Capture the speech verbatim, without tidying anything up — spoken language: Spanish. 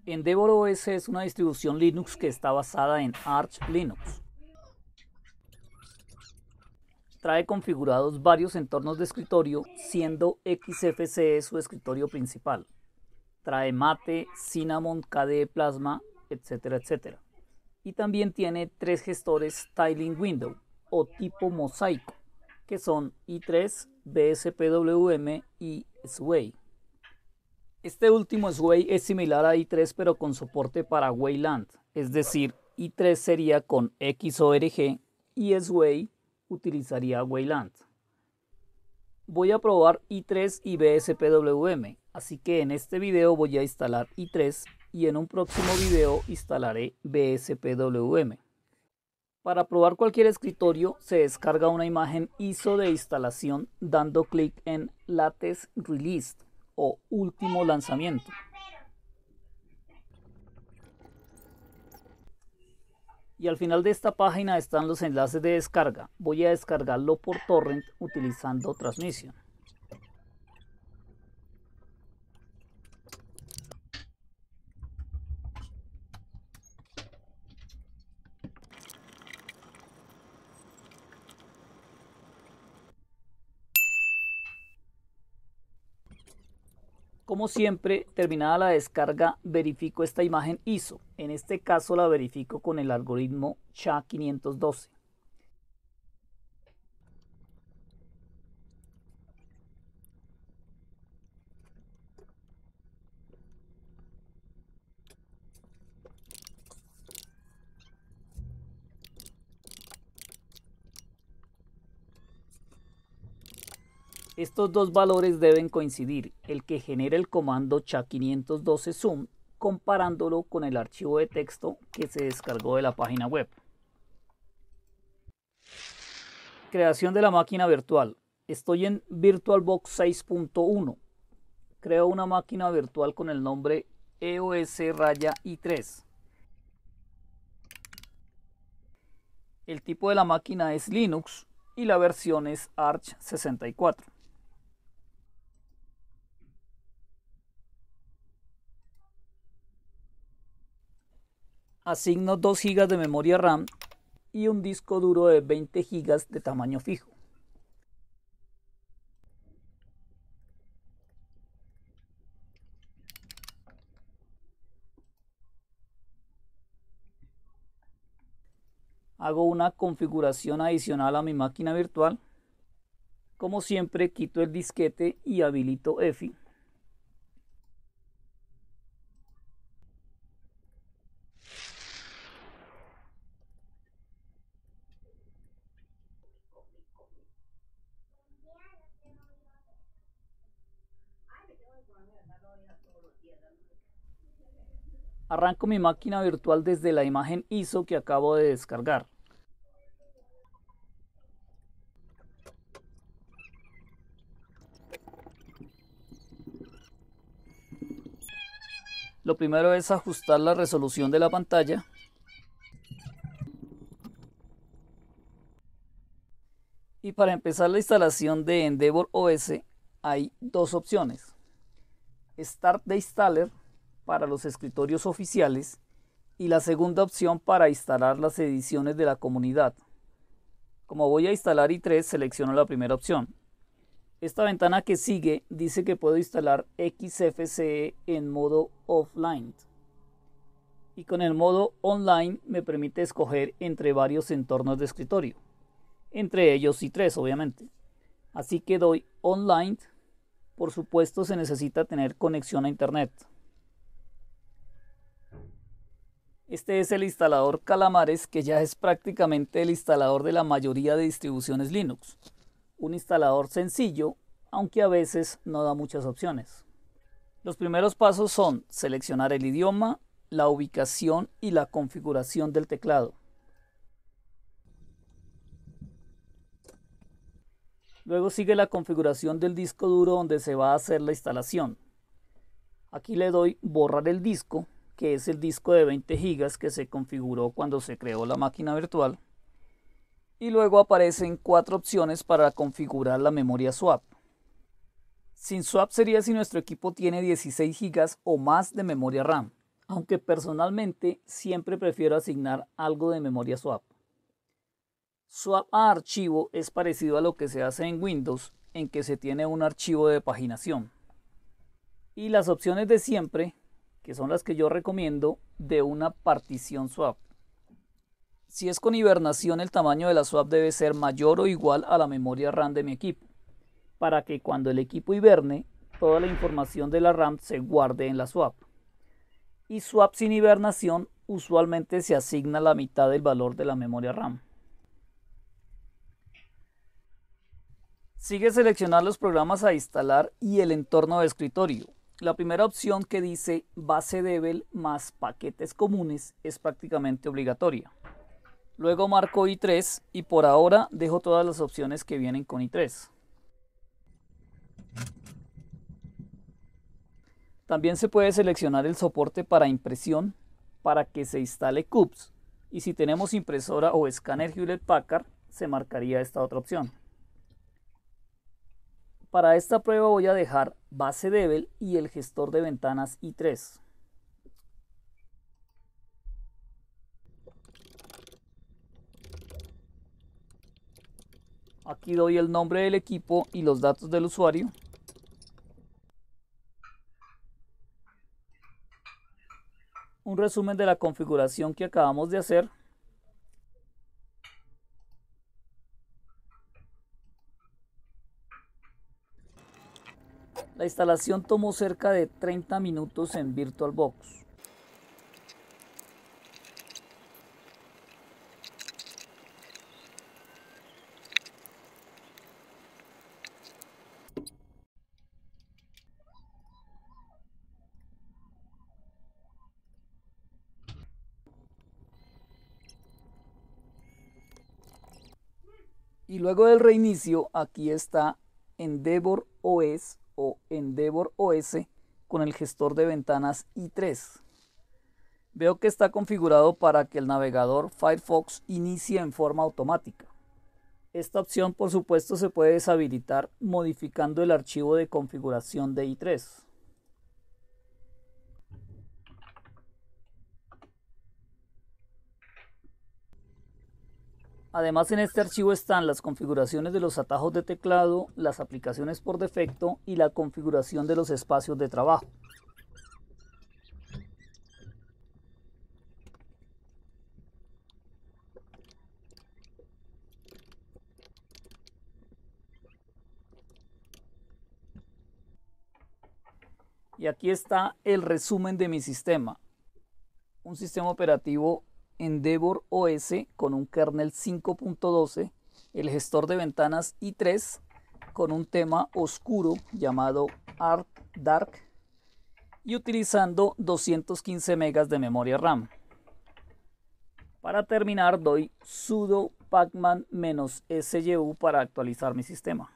EndeavourOS es una distribución Linux que está basada en Arch Linux. Trae configurados varios entornos de escritorio, siendo X F C E su escritorio principal. Trae Mate, Cinnamon, K D E Plasma, etcétera, etcétera. Y también tiene tres gestores Tiling Window o tipo mosaico, que son i tres, B S P W M y Sway. Este último Sway es similar a i tres pero con soporte para Wayland, es decir, i tres sería con X O R G y Sway utilizaría Wayland. Voy a probar i tres y B S P W M, así que en este video voy a instalar i tres y en un próximo video instalaré B S P W M. Para probar cualquier escritorio se descarga una imagen I S O de instalación dando clic en Latest Release o último lanzamiento. Y al final de esta página están los enlaces de descarga. Voy a descargarlo por torrent utilizando Transmission. Como siempre, terminada la descarga, verifico esta imagen I S O. En este caso la verifico con el algoritmo S H A quinientos doce. Estos dos valores deben coincidir, el que genera el comando S H A quinientos doce zoom comparándolo con el archivo de texto que se descargó de la página web. Creación de la máquina virtual. Estoy en VirtualBox seis punto uno. Creo una máquina virtual con el nombre E O S i tres. El tipo de la máquina es Linux y la versión es Arch sesenta y cuatro. Asigno dos gigas de memoria RAM y un disco duro de veinte gigas de tamaño fijo. Hago una configuración adicional a mi máquina virtual. Como siempre, quito el disquete y habilito E F I. Arranco mi máquina virtual desde la imagen I S O que acabo de descargar. Lo primero es ajustar la resolución de la pantalla. Y para empezar la instalación de EndeavourOS hay dos opciones. Start the Installer para los escritorios oficiales y la segunda opción para instalar las ediciones de la comunidad. Como voy a instalar i tres, selecciono la primera opción. Esta ventana que sigue dice que puedo instalar X F C E en modo offline y con el modo online me permite escoger entre varios entornos de escritorio, entre ellos i tres obviamente. Así que doy online. Por supuesto se necesita tener conexión a internet. Este es el instalador Calamares, que ya es prácticamente el instalador de la mayoría de distribuciones Linux. Un instalador sencillo, aunque a veces no da muchas opciones. Los primeros pasos son seleccionar el idioma, la ubicación y la configuración del teclado. Luego sigue la configuración del disco duro donde se va a hacer la instalación. Aquí le doy borrar el disco, que es el disco de veinte gigas que se configuró cuando se creó la máquina virtual. Y luego aparecen cuatro opciones para configurar la memoria swap. Sin swap sería si nuestro equipo tiene dieciséis gigas o más de memoria RAM. aunque personalmente siempre prefiero asignar algo de memoria swap. Swap a archivo es parecido a lo que se hace en Windows, en que se tiene un archivo de paginación. Y las opciones de siempre, que son las que yo recomiendo, de una partición swap. Si es con hibernación, el tamaño de la swap debe ser mayor o igual a la memoria RAM de mi equipo, para que cuando el equipo hiberne, toda la información de la RAM se guarde en la swap. Y swap sin hibernación usualmente se asigna la mitad del valor de la memoria RAM. Sigue seleccionar los programas a instalar y el entorno de escritorio. La primera opción, que dice base Devel más paquetes comunes, es prácticamente obligatoria. Luego marco i tres y por ahora dejo todas las opciones que vienen con i tres. También se puede seleccionar el soporte para impresión para que se instale CUPS, y si tenemos impresora o escáner Hewlett Packard se marcaría esta otra opción. Para esta prueba voy a dejar base Devel y el gestor de ventanas i tres. Aquí doy el nombre del equipo y los datos del usuario. Un resumen de la configuración que acabamos de hacer. La instalación tomó cerca de treinta minutos en VirtualBox. Y luego del reinicio, aquí está Endeavor O S o Endeavor O S con el gestor de ventanas i tres. Veo que está configurado para que el navegador Firefox inicie en forma automática. Esta opción, por supuesto, se puede deshabilitar modificando el archivo de configuración de i tres. Además, en este archivo están las configuraciones de los atajos de teclado, las aplicaciones por defecto y la configuración de los espacios de trabajo. Y aquí está el resumen de mi sistema. Un sistema operativo Endeavor O S con un kernel cinco punto doce, el gestor de ventanas i tres con un tema oscuro llamado Arc Dark y utilizando doscientos quince megas de memoria RAM. Para terminar, doy sudo pacman-syu para actualizar mi sistema.